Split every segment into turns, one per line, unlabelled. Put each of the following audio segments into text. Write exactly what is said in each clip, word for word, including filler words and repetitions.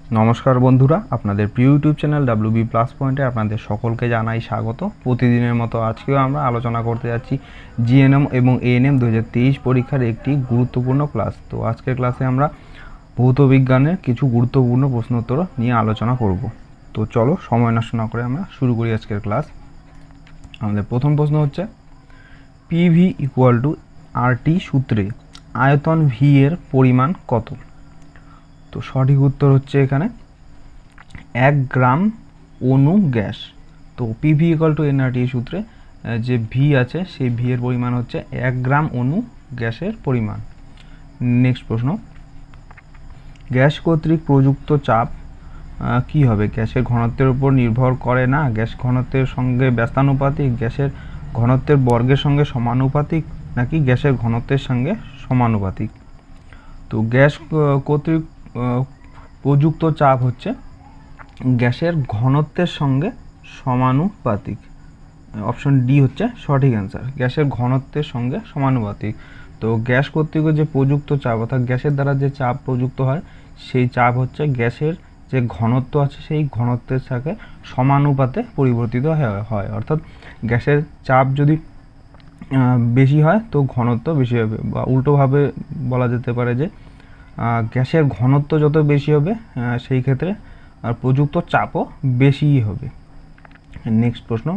নমস্কার বন্ধুরা, আপনাদের প্রিয় YouTube channel W B plus পয়েন্টে আপনাদের সকলকে জানাই স্বাগত। প্রতিদিনের মতো আজকেও আমরা আলোচনা করতে যাচ্ছি জিএনএম এবং এএনএম দু হাজার তেইশ পরীক্ষার একটি গুরুত্বপূর্ণ ক্লাস। তো আজকের ক্লাসে আমরা ভৌত বিজ্ঞানের কিছু গুরুত্বপূর্ণ প্রশ্নোত্তর নিয়ে আলোচনা করব। তো চলো সময় নষ্ট না করে আমরা শুরু করি আজকের ক্লাস। আমাদের প্রথম প্রশ্ন হচ্ছে, P V equal to R T সূত্রে আয়তন ভি এর পরিমাণ কত? তো সঠিক উত্তর হচ্ছে এখানে এক গ্রাম অণু গ্যাস। তো পিভি ইকুয়াল টু এনআরটি সূত্রে যে ভি আছে সেই ভি এর পরিমাণ হচ্ছে এক গ্রাম অণু গ্যাসের পরিমাণ। নেক্সট প্রশ্ন, গ্যাস কর্তৃক প্রযুক্ত চাপ কি হবে? গ্যাসের ঘনত্বের উপর নির্ভর করে না, গ্যাস ঘনত্বের সঙ্গে ব্যস্তানুপাতিক, গ্যাসের ঘনত্বের বর্গের সঙ্গে সমানুপাতিক, নাকি গ্যাসের ঘনত্বের সঙ্গে সমানুপাতিক? তো গ্যাস কর্তৃক প্রযুক্ত চাপ হচ্ছে গ্যাসের ঘনত্বের সঙ্গে সমানুপাতিক। অপশন ডি হচ্ছে সঠিক অ্যান্সার, গ্যাসের ঘনত্বের সঙ্গে সমানুপাতিক। তো গ্যাস কর্তৃক যে প্রযুক্ত চাপ অর্থাৎ গ্যাসের দ্বারা যে চাপ প্রযুক্ত হয় সেই চাপ হচ্ছে গ্যাসের যে ঘনত্ব আছে সেই ঘনত্বের সাথে সমানুপাতে পরিবর্তিত হয়। অর্থাৎ গ্যাসের চাপ যদি বেশি হয় তো ঘনত্ব বেশি হবে, বা উল্টোভাবে বলা যেতে পারে যে গ্যাসের ঘনত্ব যত বেশি হবে সেই ক্ষেত্রে আর প্রযুক্ত চাপও বেশিই হবে। নেক্সট প্রশ্ন,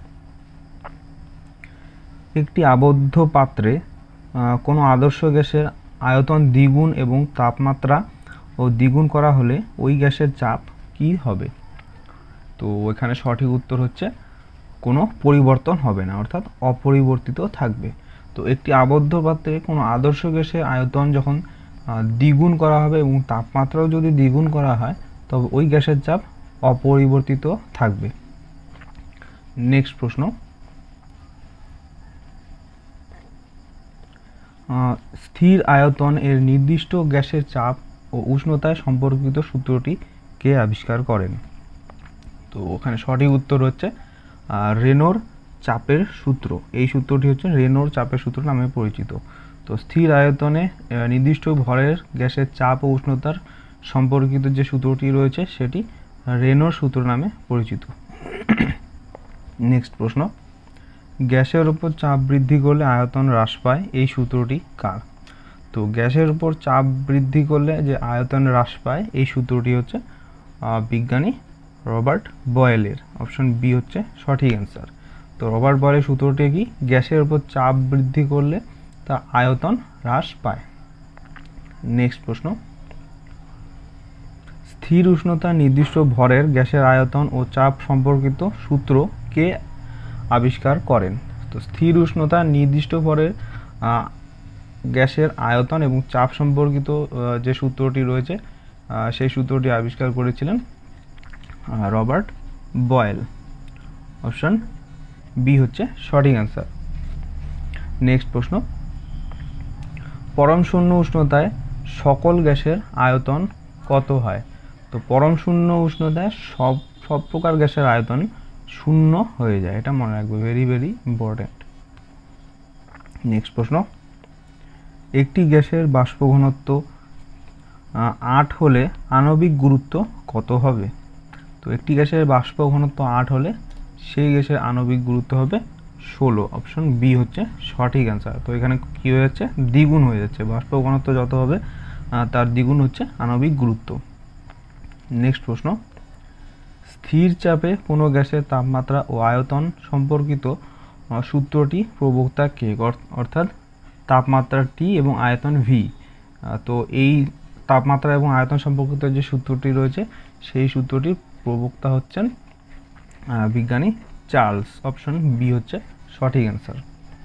একটি আবদ্ধ পাত্রে কোনো আদর্শ গ্যাসের আয়তন দ্বিগুণ এবং তাপমাত্রা ও দ্বিগুণ করা হলে ওই গ্যাসের চাপ কি হবে? তো এখানে সঠিক উত্তর হচ্ছে কোনো পরিবর্তন হবে না, অর্থাৎ অপরিবর্তিত থাকবে। তো একটি আবদ্ধ পাত্রে কোনো আদর্শ গ্যাসের আয়তন যখন দ্বিগুণ করা হবে এবং তাপমাত্রাও যদি দ্বিগুণ করা হয় তবে ওই গ্যাসের চাপ অপরিবর্তিত থাকবে। নেক্সট প্রশ্ন, স্থির আয়তন এর নির্দিষ্ট গ্যাসের চাপ ও উষ্ণতায় সম্পর্কিত সূত্রটি কে আবিষ্কার করেন? তো ওখানে সঠিক উত্তর হচ্ছে রেনোর চাপের সূত্র। এই সূত্রটি হচ্ছে রেনোর চাপের সূত্র নামে পরিচিত। তো স্থির আয়তনে নির্দিষ্ট ভরের গ্যাসের চাপ ও উষ্ণতার সম্পর্কিত যে সূত্রটি রয়েছে সেটি রেনোর সূত্র নামে পরিচিত। নেক্সট প্রশ্ন, গ্যাসের উপর চাপ বৃদ্ধি করলে আয়তন হ্রাস পায়, এই সূত্রটি কার? তো গ্যাসের উপর চাপ বৃদ্ধি করলে যে আয়তন হ্রাস পায় এই সূত্রটি হচ্ছে বিজ্ঞানী রবার্ট বয়েলের। অপশন বি হচ্ছে সঠিক অ্যান্সার। তো রবার্ট বয়েলের সূত্রটি কি? গ্যাসের উপর চাপ বৃদ্ধি করলে তা আয়তন হ্রাস পায়। নেক্সট প্রশ্ন, স্থির উষ্ণতা নির্দিষ্ট ভরের গ্যাসের আয়তন ও চাপ সম্পর্কিত সূত্র কে আবিষ্কার করেন? তো স্থির উষ্ণতা নির্দিষ্ট ভরের গ্যাসের আয়তন এবং চাপ সম্পর্কিত যে সূত্রটি রয়েছে সেই সূত্রটি আবিষ্কার করেছিলেন রবার্ট বয়েল। অপশন বি হচ্ছে সঠিক অ্যান্সার। নেক্সট প্রশ্ন, পরম শূন্য উষ্ণতায় সকল গ্যাসের আয়তন কত হয়? তো পরম শূন্য উষ্ণতায় সব সব প্রকার গ্যাসের আয়তন শূন্য হয়ে যায়, এটা মনে রাখবে, ভেরি ভেরি ইম্পর্টেন্ট। নেক্সট প্রশ্ন, একটি গ্যাসের বাষ্প ঘনত্ব আট হলে আণবিক গুরুত্ব কত হবে? তো একটি গ্যাসের বাষ্প ঘনত্ব আট হলে সেই গ্যাসের আণবিক গুরুত্ব হবে ষোলো। অপশন বি হচ্ছে সঠিক অ্যান্সার। তো এখানে কী হয়ে যাচ্ছে? দ্বিগুণ হয়ে যাচ্ছে, বাষ্প ঘনত্ব যত হবে তার দ্বিগুণ হচ্ছে আণবিক গুরুত্ব। নেক্সট প্রশ্ন, স্থির চাপে কোনো গ্যাসের তাপমাত্রা ও আয়তন সম্পর্কিত সূত্রটি প্রবক্তা কে? অর্থাৎ তাপমাত্রা টি এবং আয়তন ভি। তো এই তাপমাত্রা এবং আয়তন সম্পর্কিত যে সূত্রটি রয়েছে সেই সূত্রটির প্রবক্তা হচ্ছেন বিজ্ঞানী চার্লস। অপশন বি হচ্ছে সঠিক অ্যান্সার।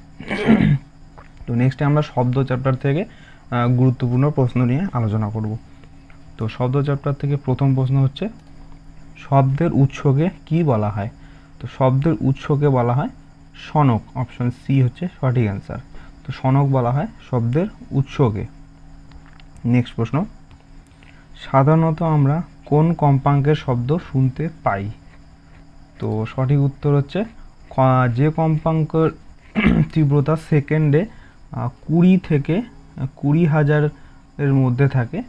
তো নেক্সটে আমরা শব্দ চ্যাপ্টার থেকে গুরুত্বপূর্ণ প্রশ্ন নিয়ে আলোচনা করব। তো শব্দ চ্যাপ্টার থেকে প্রথম প্রশ্ন হচ্ছে, শব্দের উৎসকে কি বলা হয়? তো শব্দের উৎসকে বলা হয় সনক। অপশন সি হচ্ছে সঠিক অ্যান্সার। তো সনক বলা হয় শব্দের উৎসকে। নেক্সট প্রশ্ন, সাধারণত আমরা কোন কম্পাঙ্কের শব্দ শুনতে পাই? তো সঠিক উত্তর হচ্ছে যে কম্পাঙ্কের তীব্রতা সেকেন্ডে কুড়ি থেকে কুড়ি হাজারের মধ্যে থাকে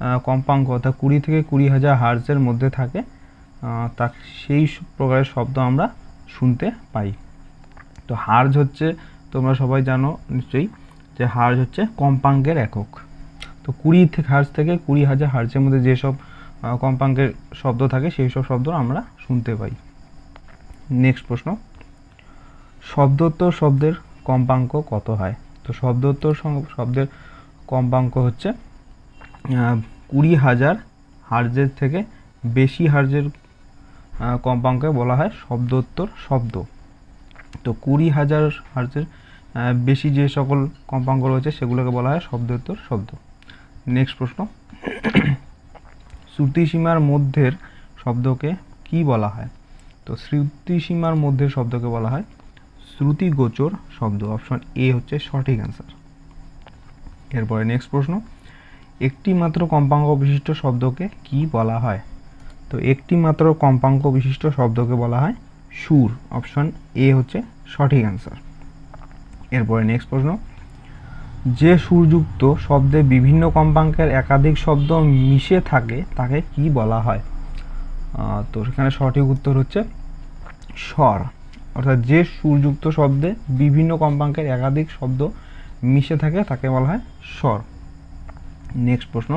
কম্পাঙ্ক অর্থাৎ কুড়ি থেকে কুড়ি হাজার হার্জের মধ্যে থাকে তা সেই প্রকারের শব্দ আমরা শুনতে পাই। তো হার্জ হচ্ছে, তোমরা সবাই জানো নিশ্চয়ই যে হার্জ হচ্ছে কম্পাঙ্কের একক। তো কুড়ি থেকে হার্জ থেকে কুড়ি হাজার হার্জের মধ্যে যেসব কম্পাঙ্কের শব্দ থাকে সেই সব শব্দ আমরা শুনতে পাই। নেক্সট প্রশ্ন, শব্দোত্তর শব্দের কম্পাঙ্ক কত হয়? তো শব্দোত্তর শব্দের কম্পাঙ্ক হচ্ছে কুড়ি হাজার হার্জের থেকে বেশি হার্জের কম্পাঙ্কে বলা হয় শব্দোত্তর শব্দ। তো কুড়ি হাজার হার্জের বেশি যে সকল কম্পাঙ্ক রয়েছে সেগুলোকে বলা হয় শব্দোত্তর শব্দ। নেক্সট প্রশ্ন, শ্রুতিসীমার মধ্যের শব্দকে কি বলা হয়? তো শ্রুতিসীমার মধ্যের শব্দকে বলা হয় শ্রুতিগোচর শব্দ। অপশন এ হচ্ছে সঠিক অ্যান্সার। এরপরে নেক্সট প্রশ্ন, একটি মাত্র কম্পাঙ্ক বিশিষ্ট শব্দকে কি বলা হয়? তো একটি মাত্র কম্পাঙ্ক বিশিষ্ট শব্দকে বলা হয় সুর। অপশন এ হচ্ছে সঠিক অ্যান্সার। এরপরে নেক্সট প্রশ্ন, যে সুরযুক্ত শব্দে বিভিন্ন কম্পাঙ্কের একাধিক শব্দ মিশে থাকে তাকে কি বলা হয়? তো সেখানে সঠিক উত্তর হচ্ছে স্বর। অর্থাৎ যে সুরযুক্ত শব্দে বিভিন্ন কম্পাঙ্কের একাধিক শব্দ মিশে থাকে তাকে বলা হয় স্বর। নেক্সট প্রশ্ন,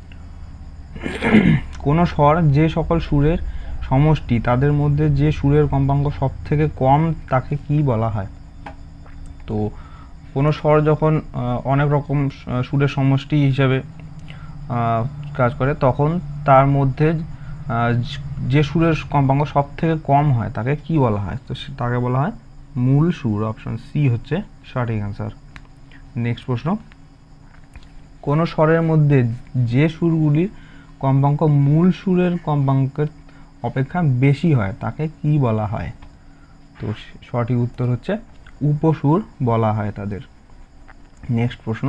কোনো স্বর যে সকল সুরের সমষ্টি তাদের মধ্যে যে সুরের কম্পাঙ্ক সব থেকে কম তাকে কি বলা হয়? তো কোনো স্বর যখন অনেক রকম সুরের সমষ্টি হিসাবে কাজ করে তখন তার মধ্যে যে সুরের কম্পাঙ্ক সব থেকে কম হয় তাকে কি বলা হয়? তো তাকে বলা হয় মূল সুর। অপশন সি হচ্ছে সঠিক অ্যান্সার। নেক্সট প্রশ্ন, কোনো স্বরের মধ্যে যে সুরগুলির কম্পাঙ্ক মূল সুরের কম্পাঙ্কের অপেক্ষা বেশি হয় তাকে কি বলা হয়? তো সঠিক উত্তর হচ্ছে উপসুর বলা হয় তাদের। নেক্সট প্রশ্ন,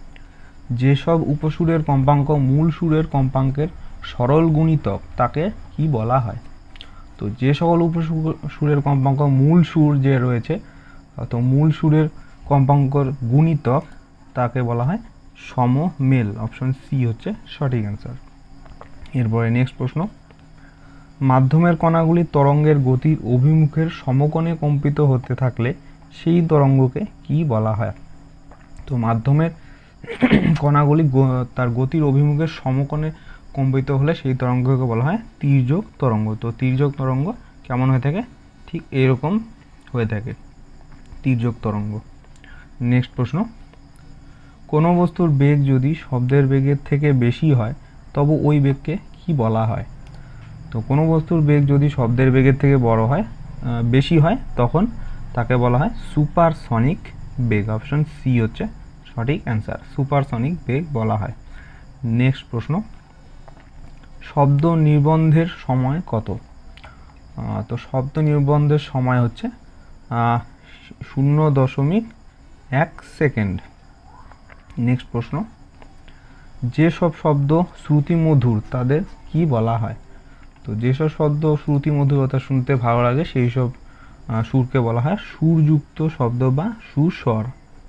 যেসব উপসুরের কম্পাঙ্ক মূল সুরের কম্পাঙ্কের সরল গুণিতক তাকে কি বলা হয়? তো যে সকল উপসুরের কম্পাঙ্ক মূল সুর যে রয়েছে তো মূল সুরের কম্পাঙ্কর গুণিতক তাকে বলা হয় সমমেল। অপশন সি হচ্ছে সঠিক অ্যান্সার। এরপরে নেক্সট প্রশ্ন, মাধ্যমের কণাগুলি তরঙ্গের গতির অভিমুখের সমকোণে কম্পিত হতে থাকলে সেই তরঙ্গকে কি বলা হয়? তো মাধ্যমের কণাগুলি তার গতির অভিমুখের সমকোণে কম্পিত হলে সেই তরঙ্গকে বলা হয় তির্যক তরঙ্গ। তো তির্যক তরঙ্গ কেমন হয়ে থাকে? ঠিক এরকম হয়ে থাকে তির্যক তরঙ্গ। নেক্সট প্রশ্ন, কোনো বস্তুর বেগ যদি শব্দের বেগের থেকে বেশি হয় তবে ওই বেগকে কি বলা হয়? তো কোনো বস্তুর বেগ যদি শব্দের বেগের থেকে বড় হয় বেশি হয় তখন তাকে বলা হয় সুপারসনিক বেগ। অপশন সি হচ্ছে সঠিক অ্যান্সার, সুপারসনিক বেগ বলা হয়। নেক্সট প্রশ্ন, শব্দ নির্বন্ধের সময় কত? তো শব্দ নির্বন্ধের সময় হচ্ছে শূন্য দশমিক এক সেকেন্ড। নেক্সট প্রশ্ন, যেসব শব্দ শ্রুতিমধুর তাদের কি বলা হয়? তো যেসব শব্দ শ্রুতিমধুরতা শুনতে ভালো লাগে সেই সব সুরকে বলা হয় সুরযুক্ত শব্দ বা সুস্বর।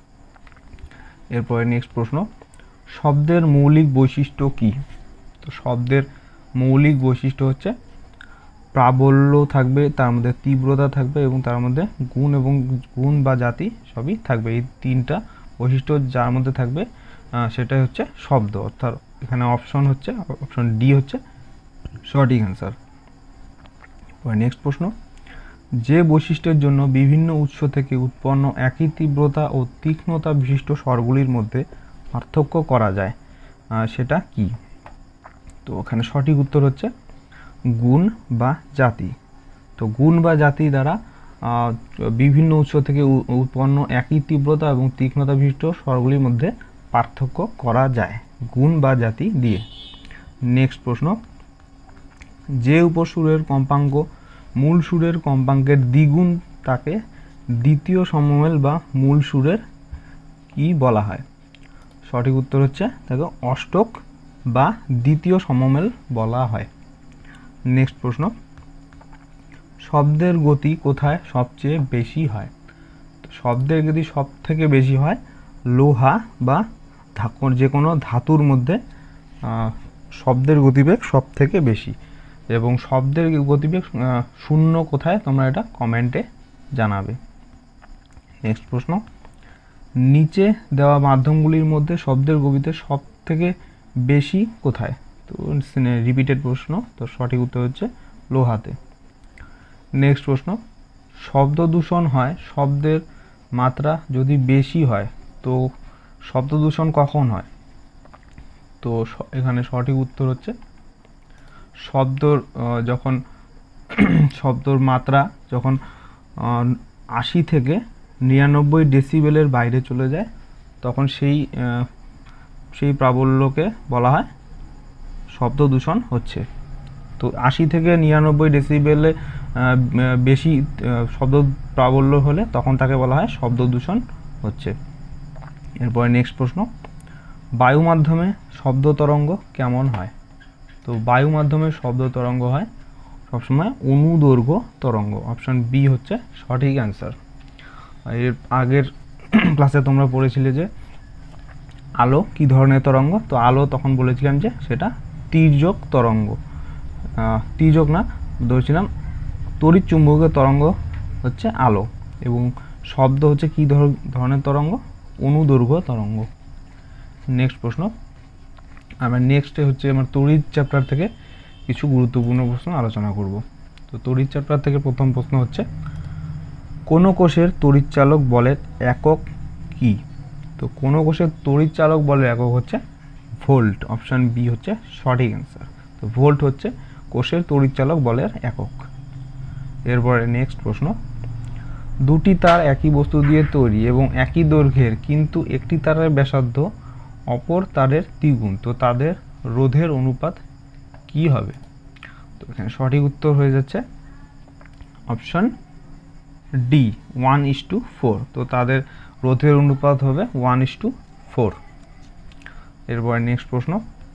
এরপরে নেক্সট প্রশ্ন, শব্দের মৌলিক বৈশিষ্ট্য কি? তো শব্দের মৌলিক বৈশিষ্ট্য হচ্ছে প্রাবল্য থাকবে, তার মধ্যে তীব্রতা থাকবে এবং তার মধ্যে গুণ এবং গুণ বা জাতি সবই থাকবে। এই তিনটা বৈশিষ্ট্য যার মধ্যে থাকবে সেটাই হচ্ছে শব্দ। অর্থাৎ এখানে অপশন হচ্ছে অপশন ডি হচ্ছে সঠিক অ্যান্সার। নেক্সট প্রশ্ন, যে বৈশিষ্ট্যের জন্য বিভিন্ন উৎস থেকে উৎপন্ন একই তীব্রতা ও তীক্ষ্ণতা বিশিষ্ট স্বরগুলির মধ্যে পার্থক্য করা যায় সেটা কি? তো এখানে সঠিক উত্তর হচ্ছে গুণ বা জাতি। তো গুণ বা জাতি দ্বারা বিভিন্ন উৎস থেকে উৎপন্ন একই তীব্রতা এবং তীক্ষ্ণতা বিশিষ্ট স্বরগুলির মধ্যে পার্থক্য করা যায় গুণ বা জাতি দিয়ে। নেক্সট প্রশ্ন, যে উপসুরের কম্পাঙ্ক মূল সুরের কম্পাঙ্কের দ্বিগুণ তাকে দ্বিতীয় সমমেল বা মূল সুরের কি বলা হয়? সঠিক উত্তর হচ্ছে তাকে অষ্টক বা দ্বিতীয় সমমেল বলা হয়। নেক্সট প্রশ্ন, শব্দের গতি কোথায় সবচেয়ে বেশি হয়? তো শব্দের গতি সব থেকে বেশি হয় লোহা বা যে কোনো ধাতুর মধ্যে শব্দের গতিবেগ সব থেকে বেশি, এবং শব্দের গতিবেগ শূন্য কোথায় তোমরা এটা কমেন্টে জানাবে। নেক্সট প্রশ্ন, নিচে দেওয়া মাধ্যমগুলির মধ্যে শব্দের গতিবেগ সব থেকে বেশি কোথায়? তো রিপিটেড প্রশ্ন, তো সঠিক উত্তর হচ্ছে লোহাতে। নেক্সট প্রশ্ন, শব্দ দূষণ হয় শব্দের মাত্রা যদি বেশি হয়, তো শব্দ দূষণ কখন হয়? তো এখানে সঠিক উত্তর হচ্ছে শব্দর যখন শব্দর মাত্রা যখন আশি থেকে নিরানব্বই ডেসিবেলের বাইরে চলে যায়, তখন সেই সেই প্রাবল্যকে বলা হয় শব্দ দূষণ হচ্ছে। তো আশি থেকে নিরানব্বই ডেসিবেলে বেশি শব্দ প্রাবল্য হলে তখন তাকে বলা হয় শব্দ দূষণ হচ্ছে। এরপরে নেক্সট প্রশ্ন, বায়ু মাধ্যমে শব্দ তরঙ্গ কেমন হয়? তো বায়ু মাধ্যমে শব্দ তরঙ্গ হয় সবসময় অনুদৈর্ঘ্য তরঙ্গ, অপশন বি হচ্ছে সঠিক অ্যান্সার। এর আগের ক্লাসে তোমরা পড়েছিলে যে আলো কি ধরনের তরঙ্গ, তো আলো তখন বলেছিলাম যে সেটা তির্যক তরঙ্গ, তির্যক না ধরেছিলাম তড়িৎ চুম্বকীয় তরঙ্গ হচ্ছে আলো, এবং শব্দ হচ্ছে কি ধরনের তরঙ্গ? অনুদৈর্ঘ্য তরঙ্গ। নেক্সট প্রশ্ন, আমরা নেক্সটে হচ্ছে আমার তড়িৎ চ্যাপ্টার থেকে কিছু গুরুত্বপূর্ণ প্রশ্ন আলোচনা করব। তো তড়িৎ চ্যাপ্টার থেকে প্রথম প্রশ্ন হচ্ছে, কোনো কোষের তড়িৎচালক বলের একক কি? তো কোনো কোষের তড়িৎচালক বলের একক হচ্ছে ভোল্ট, অপশন বি হচ্ছে সঠিক অ্যান্সার। তো ভোল্ট হচ্ছে কোষের তড়িৎচালক বলের একক। এরপরে নেক্সট প্রশ্ন, দুটি তার একই বস্তু দিয়ে তৈরি এবং একই দৈর্ঘ্যের, কিন্তু একটি তারের ব্যাসার্ধ অপর তারের দ্বিগুণ, তো তাদের রোধের অনুপাত কি হবে? তো এখানে সঠিক উত্তর হয়ে যাচ্ছে option D, one is to four. তো তাদের রোধের অনুপাত হবে ওয়ান ইস টু ফোর। এরপরে নেক্সট প্রশ্ন,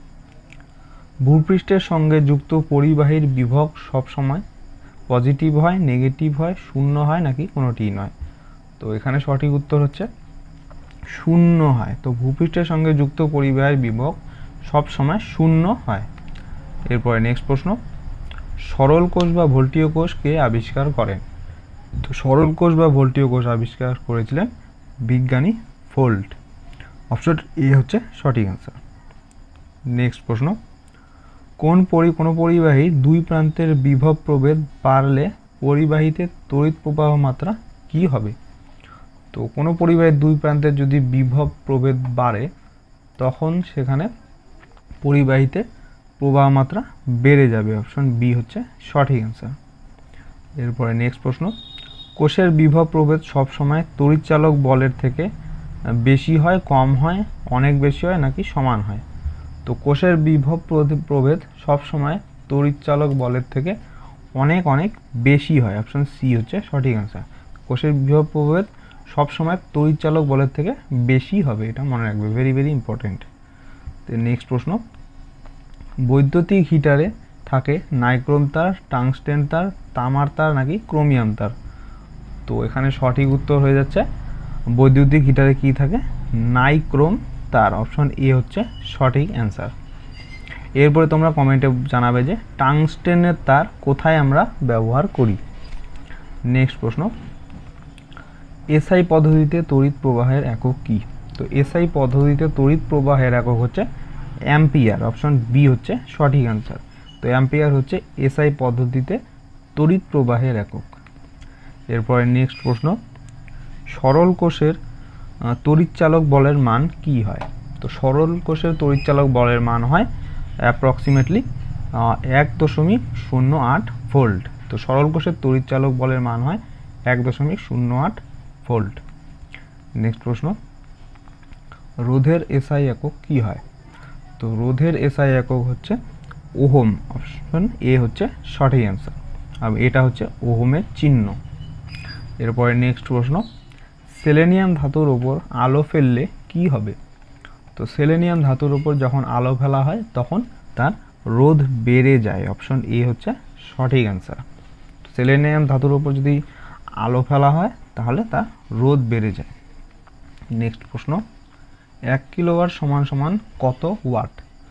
ভূপৃষ্ঠের সঙ্গে যুক্ত পরিবাহীর বিভব সবসময় পজিটিভ হয়, নেগেটিভ হয়, শূন্য হয়, নাকি কোনোটিই নয়? তো এখানে সঠিক উত্তর হচ্ছে শূন্য হয়। তো ভূপৃষ্ঠের সঙ্গে যুক্ত পরিবাহীর বিভব সব সময় শূন্য হয়। এরপরে নেক্সট প্রশ্ন, সরল কোষ বা ভোল্টীয় কোষ কে আবিষ্কার করেন? তো সরল কোষ বা ভোল্টীয় কোষ আবিষ্কার করেছিলেন বিজ্ঞানী ভোল্ট, অপশন এ হচ্ছে সঠিক অ্যান্সার। নেক্সট প্রশ্ন, কোন পরি কোনো পরিবাহীর দুই প্রান্তের বিভব প্রভেদ বাড়লে পরিবাহীতে তড়িৎ প্রবাহ মাত্রা কি হবে? তো কোনো পরিবাহীর দুই প্রান্তের যদি বিভব প্রভেদ বাড়ে, তখন সেখানে পরিবাহীতে প্রবাহ মাত্রা বেড়ে যাবে, অপশন বি হচ্ছে সঠিক অ্যান্সার। এরপরে নেক্সট প্রশ্ন, কোষের বিভব প্রভেদ সবসময় তড়িৎচালক বলের থেকে বেশি হয়, কম হয়, অনেক বেশি হয়, নাকি সমান হয়? তো কোষের বিভব প্রভেদ সবসময় তড়িৎচালক বলের থেকে অনেক অনেক বেশি হয়, অপশন সি হচ্ছে সঠিক অ্যান্সার। কোষের বিভব প্রভেদ সবসময় তড়িৎচালক বলের থেকে বেশি হবে, এটা মনে রাখবে, ভেরি ভেরি ইম্পর্টেন্ট। তো নেক্সট প্রশ্ন, বৈদ্যুতিক হিটারে থাকে নাইক্রোম তার, টাংস্টেন তার, তামার তার, নাকি ক্রোমিয়াম তার? তো এখানে সঠিক উত্তর হয়ে যাচ্ছে বৈদ্যুতিক হিটারে কি থাকে? নাইক্রোম তার, অপশন এ হচ্ছে সঠিক অ্যান্সার। এরপরে তোমরা কমেন্টে জানাবে যে টাংস্টেনের তার কোথায় আমরা ব্যবহার করি। নেক্সট প্রশ্ন, এসআই পদ্ধতিতে তড়িৎ প্রবাহের একক কি? তো এসআই পদ্ধতিতে তড়িৎ প্রবাহের একক হচ্ছে অ্যাম্পিয়ার, অপশন বি হচ্ছে সঠিক অ্যান্সার। তো অ্যাম্পিয়ার হচ্ছে এসআই পদ্ধতিতে তড়িৎ প্রবাহের একক। এরপরে নেক্সট প্রশ্ন, সরল কোষের তড়িৎচালক বলের মান কি হয়? তো সরল কোষের তড়িৎচালক বলের মান হয় অ্যাপ্রক্সিমেটলি এক দশমিক শূন্য আট ভোল্ট। তো সরল কোষের তড়িৎচালক বলের মান হয় এক দশমিক শূন্য আট ভোল্ট। নেক্সট প্রশ্ন, রোধের এসআই একক কি হয়? তো রোধের এসআই একক হচ্ছে ওহম, অপশন এ হচ্ছে সঠিক অ্যান্সার। আর এটা হচ্ছে ওহমের চিহ্ন। এরপরে নেক্সট প্রশ্ন, সেলেনিয়াম ধাতুর ওপর আলো ফেললে কি হবে? তো সেলেনিয়াম ধাতুর ওপর যখন আলো ফেলা হয় তখন তার রোধ বেড়ে যায়, অপশন এ হচ্ছে সঠিক অ্যান্সার। সেলেনিয়াম ধাতুর ওপর যদি আলো ফেলা হয় তাহলে তার রোধ বেড়ে যায়। নেক্সট প্রশ্ন, এক কিলোওয়াট সমান সমান কত ওয়াট? তো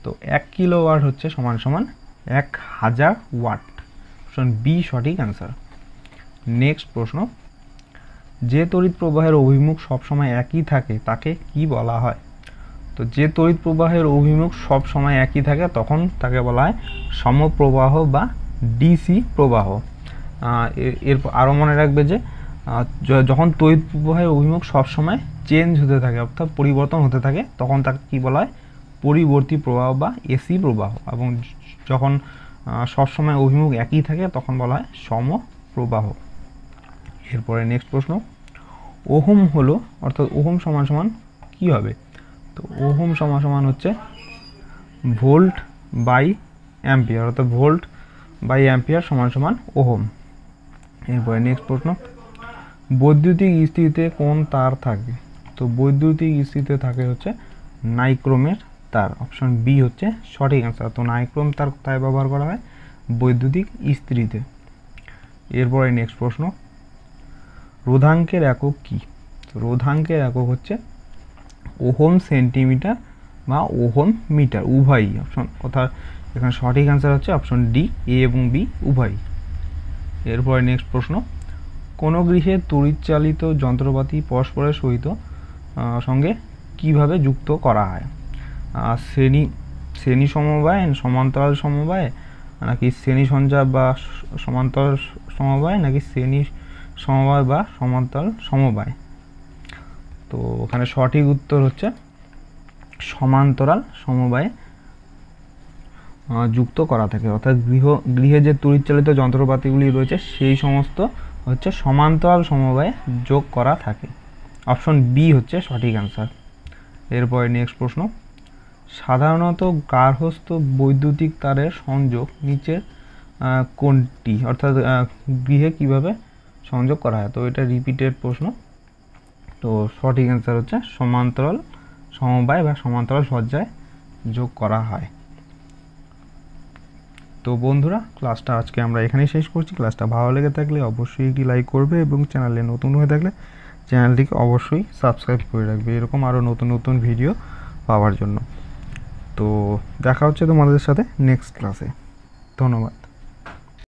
তো এক কিলোওয়াট হচ্ছে সমান সমান এক হাজার ওয়াট। অপশন বি সঠিক অ্যান্সার। নেক্সট প্রশ্ন, যে তড়িৎ প্রবাহের অভিমুখ সবসময় একই থাকে তাকে কি বলা হয়? তো যে তড়িৎ প্রবাহের অভিমুখ সব সময় একই থাকে তখন তাকে বলা হয় সমপ্রবাহ বা ডিসি প্রবাহ। এর আরও মনে রাখবে যে যখন তড়িৎ প্রবাহের অভিমুখ সবসময় চেঞ্জ হতে থাকে অর্থাৎ পরিবর্তন হতে থাকে তখন তাকে কী বলা হয়? পরিবর্তী প্রবাহ বা এসি প্রবাহ। এবং যখন সবসময় অভিমুখ একই থাকে তখন বলা হয় সমপ্রবাহ। এরপরে নেক্সট প্রশ্ন, ওহম হলো অর্থাৎ ওহম সমান সমান কী হবে? তো ওহম সমান সমান হচ্ছে ভোল্ট বাই অ্যাম্পিয়ার, অর্থাৎ ভোল্ট বাই অ্যাম্পিয়ার সমান সমান ওহম। এরপরে নেক্সট প্রশ্ন, বৈদ্যুতিক ইস্ত্রিতে কোন তার থাকে? তো বৈদ্যুতিক ইস্ত্রিতে থাকে হচ্ছে নাইক্রোমের তার। অপশন বি হচ্ছে সঠিক অ্যান্সার। তো নাইক্রোম তার কোথায় ব্যবহার করা হয়? বৈদ্যুতিক ইস্ত্রিতে। এরপরে নেক্সট প্রশ্ন, রোধাঙ্কের একক কী? তো রোধাঙ্কের একক হচ্ছে ওহম সেন্টিমিটার বা ওহম মিটার, উভয়ই। অপশন অর্থাৎ এখানে সঠিক অ্যান্সার হচ্ছে অপশন ডি, এ এবং বি উভয়ই। এরপরে নেক্সট প্রশ্ন, কোনো গৃহে তড়িৎচালিত যন্ত্রপাতি পরস্পরের সহিত সঙ্গে কিভাবে যুক্ত করা হয়? শ্রেণী শ্রেণী সমবায়, সমান্তরাল সমবায়, নাকি শ্রেণী সঞ্চার বা সমান্তরাল সমবায়, নাকি শ্রেণী সমবায় বা সমান্তরাল সমবায়? তো ওখানে সঠিক উত্তর হচ্ছে সমান্তরাল সমবায়ে যুক্ত করা থাকে। অর্থাৎ গৃহ গৃহে যে তড়িৎচালিত যন্ত্রপাতিগুলি রয়েছে সেই সমস্ত হচ্ছে সমান্তরাল সমবায়ে যোগ করা থাকে। অপশন বি হচ্ছে সঠিক অ্যান্সার। এরপরে নেক্সট প্রশ্ন, সাধারণত গার্হস্থ্য বৈদ্যুতিক তারের সংযোগ নিচের কোনটি? অর্থাৎ গৃহে কিভাবে সংযোগ করা হয়? তো এটা রিপিটেড প্রশ্ন। তো সঠিক অ্যান্সার হচ্ছে সমান্তরাল সমবায় বা সমান্তরাল সজ্জায় যোগ করা হয়। তো বন্ধুরা, ক্লাসটা আজকে আমরা এখানেই শেষ করছি। ক্লাসটা ভালো লেগে থাকলে অবশ্যই একটি লাইক করবে এবং চ্যানেলে নতুন হয়ে থাকলে চ্যানেলটিকে অবশ্যই সাবস্ক্রাইব করে রাখবে এরকম আরও নতুন নতুন ভিডিও পাওয়ার জন্য। তো দেখা হচ্ছে তোমাদের সাথে নেক্সট ক্লাসে। ধন্যবাদ।